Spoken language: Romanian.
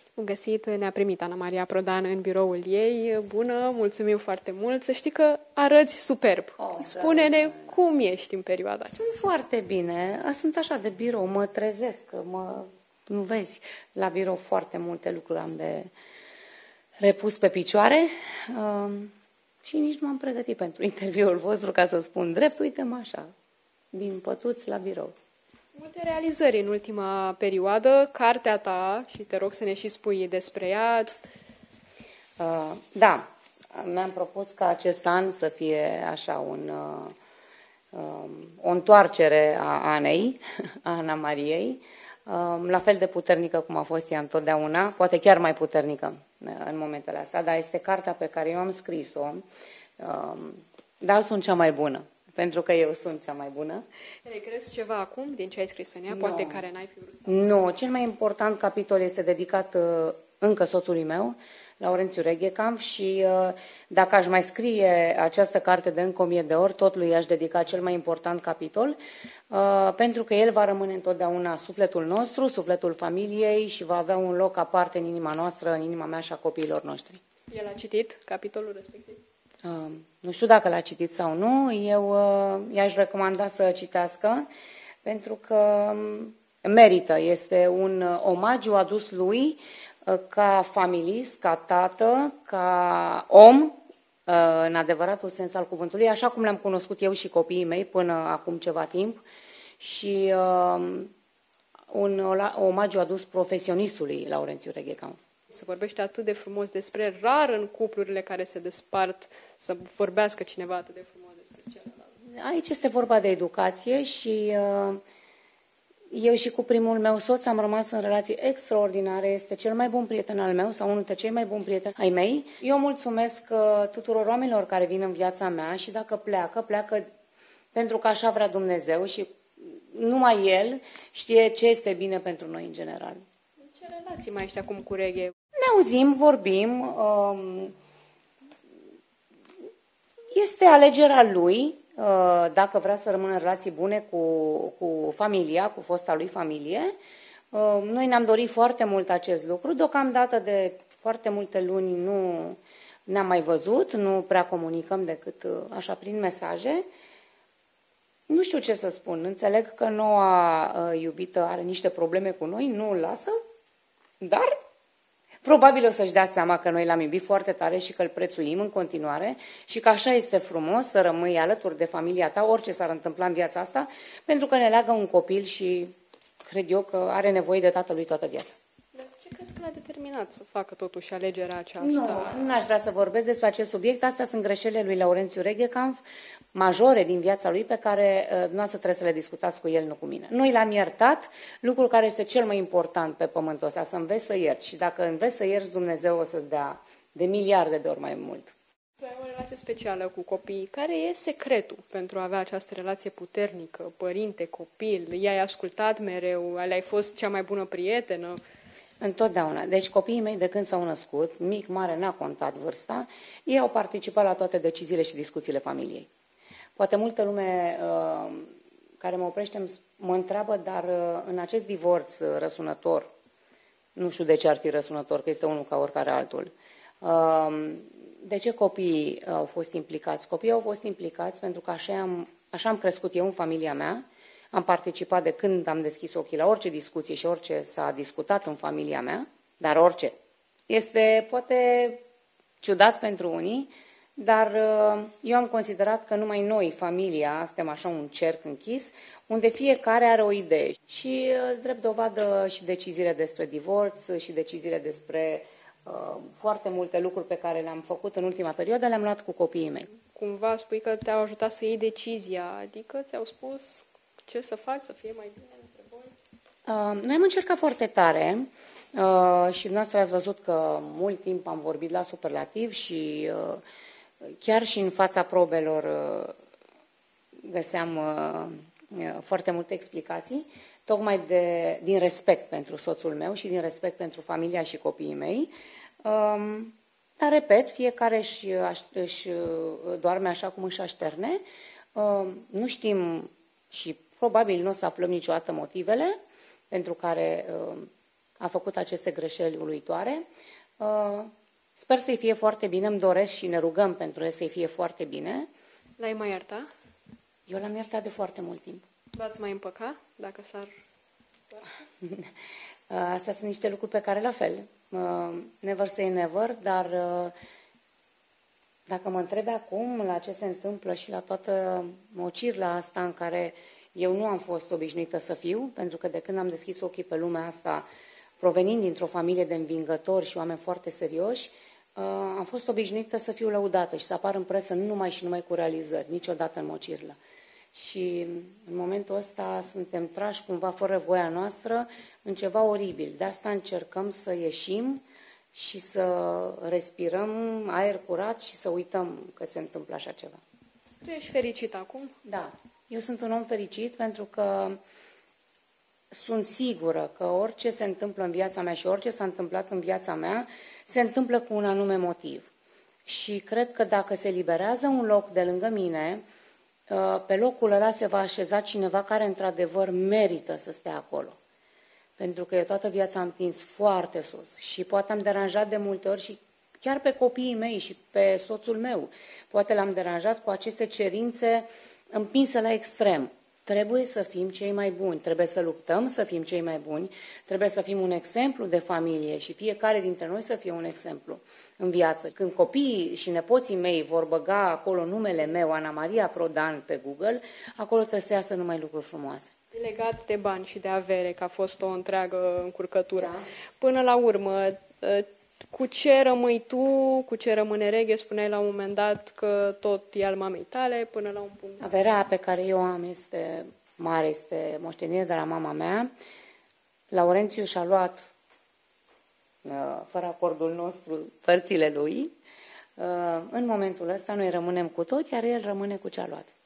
Bun găsit, ne-a primit Ana Maria Prodan în biroul ei. Bună, mulțumim foarte mult. Să știi că arăți superb. Spune-ne cum ești în perioada asta. Sunt foarte bine. Sunt așa de birou, mă trezesc, nu vezi, la birou foarte multe lucruri am de repus pe picioare și nici nu am pregătit pentru interviul vostru, ca să spun drept. Uite-mă așa, din pătuți la birou. Multe realizări în ultima perioadă, cartea ta, și te rog să ne și spui despre ea. Da, mi-am propus ca acest an să fie așa o întoarcere a Anei, a Ana Mariei, la fel de puternică cum a fost ea întotdeauna, poate chiar mai puternică în momentele astea, dar este cartea pe care eu am scris-o, dar sunt cea mai bună. Pentru că eu sunt cea mai bună. Regrezi ceva acum din ce ai scris în ea? Poate care n-ai fi vrut să... Nu, cel mai important capitol este dedicat încă soțului meu, Laurențiu Reghecamp, și dacă aș mai scrie această carte de încă 1000 de ori, tot lui aș dedica cel mai important capitol, pentru că el va rămâne întotdeauna sufletul nostru, sufletul familiei și va avea un loc aparte în inima noastră, în inima mea și a copiilor noștri. El a citit capitolul respectiv? Nu știu dacă l-a citit sau nu, eu i-aș recomanda să citească, pentru că merită. Este un omagiu adus lui ca familist, ca tată, ca om, în adevăratul sens al cuvântului, așa cum le-am cunoscut eu și copiii mei până acum ceva timp, și un omagiu adus profesionistului Laurențiu Reghecamp. Se vorbește atât de frumos despre, rar în cuplurile care se despart să vorbească cineva atât de frumos despre celălalt. Aici este vorba de educație și eu și cu primul meu soț am rămas în relații extraordinare. Este cel mai bun prieten al meu sau unul dintre cei mai buni prieteni ai mei. Eu mulțumesc tuturor oamenilor care vin în viața mea și dacă pleacă pentru că așa vrea Dumnezeu și numai El știe ce este bine pentru noi în general. Ce relații mai ești acum cu Reghe? Ne auzim, vorbim, este alegerea lui, dacă vrea să rămână în relații bune cu familia, cu fosta lui familie. Noi ne-am dorit foarte mult acest lucru, deocamdată de foarte multe luni nu ne-am mai văzut, nu prea comunicăm decât așa prin mesaje. Nu știu ce să spun, înțeleg că noua iubită are niște probleme cu noi, nu îl lasă, dar probabil o să-și dea seama că noi l-am iubit foarte tare și că îl prețuim în continuare și că așa este frumos să rămâi alături de familia ta, orice s-ar întâmpla în viața asta, pentru că ne leagă un copil și cred eu că are nevoie de tatălui toată viața. Dar ce crezi că l-a determinat să facă totuși alegerea aceasta? Nu aș vrea să vorbesc despre acest subiect. Astea sunt greșelile lui Laurențiu Reghecamp, majore din viața lui, pe care dumneavoastră trebuie să le discutați cu el, nu cu mine. Noi l-am iertat, lucrul care este cel mai important pe pământul ăsta, să înveți să ierți. Și dacă înveți să ierți, Dumnezeu o să-ți dea de miliarde de ori mai mult. Tu ai o relație specială cu copiii. Care e secretul pentru a avea această relație puternică, părinte, copil? I-ai ascultat mereu? Le-ai fost cea mai bună prietenă? Întotdeauna. Deci copiii mei de când s-au născut, mic, mare, n-a contat vârsta, ei au participat la toate deciziile și discuțiile familiei. Poate multă lume care mă oprește mă întreabă, dar în acest divorț răsunător, nu știu de ce ar fi răsunător, că este unul ca oricare altul, de ce copiii au fost implicați? Copiii au fost implicați pentru că așa am crescut eu în familia mea, am participat de când am deschis ochii la orice discuție și orice s-a discutat în familia mea, dar orice. Este poate ciudat pentru unii, dar eu am considerat că numai noi, familia, suntem așa un cerc închis, unde fiecare are o idee. Și drept dovadă și deciziile despre divorț și deciziile despre foarte multe lucruri pe care le-am făcut în ultima perioadă, le-am luat cu copiii mei. Cumva spui că te-au ajutat să iei decizia, adică ți-au spus ce să faci, să fie mai bine între voi? Noi am încercat foarte tare și dumneavoastră ați văzut că mult timp am vorbit la superlativ și chiar și în fața probelor găseam foarte multe explicații, tocmai din respect pentru soțul meu și din respect pentru familia și copiii mei. Dar, repet, fiecare își doarme așa cum își așterne. Nu știm și probabil nu o să aflăm niciodată motivele pentru care a făcut aceste greșeli uluitoare. Sper să-i fie foarte bine, îmi doresc și ne rugăm pentru el să-i fie foarte bine. L-ai mai ierta? Eu l-am iertat de foarte mult timp. V-ați mai împăca, dacă s-ar... Astea sunt niște lucruri pe care, la fel, never say never, dar dacă mă întrebi acum la ce se întâmplă și la toată mocirla asta în care eu nu am fost obișnuită să fiu, pentru că de când am deschis ochii pe lumea asta, provenind dintr-o familie de învingători și oameni foarte serioși, am fost obișnuită să fiu lăudată și să apar în presă nu numai și numai cu realizări, niciodată în mocirlă. Și în momentul ăsta suntem trași cumva fără voia noastră în ceva oribil. De asta încercăm să ieșim și să respirăm aer curat și să uităm că se întâmplă așa ceva. Tu ești fericit acum? Da. Eu sunt un om fericit pentru că sunt sigură că orice se întâmplă în viața mea și orice s-a întâmplat în viața mea se întâmplă cu un anume motiv. Și cred că dacă se liberează un loc de lângă mine, pe locul ăla se va așeza cineva care într-adevăr merită să stea acolo. Pentru că eu toată viața am întins foarte sus și poate am deranjat de multe ori și chiar pe copiii mei și pe soțul meu. Poate l-am deranjat cu aceste cerințe împinse la extrem. Trebuie să fim cei mai buni, trebuie să luptăm să fim cei mai buni, trebuie să fim un exemplu de familie și fiecare dintre noi să fie un exemplu în viață. Când copiii și nepoții mei vor băga acolo numele meu, Ana Maria Prodan, pe Google, acolo trebuie să iasă numai lucruri frumoase. Legat de bani și de avere, că a fost o întreagă încurcătură. Da. Până la urmă, cu ce rămâi tu, cu ce rămâne Reghe? Spuneai la un moment dat că tot e al mamei tale până la un punct. Averea pe care eu am este mare, este moștenire de la mama mea. Laurențiu și-a luat, fără acordul nostru, părțile lui. În momentul ăsta noi rămânem cu tot, iar el rămâne cu ce-a luat.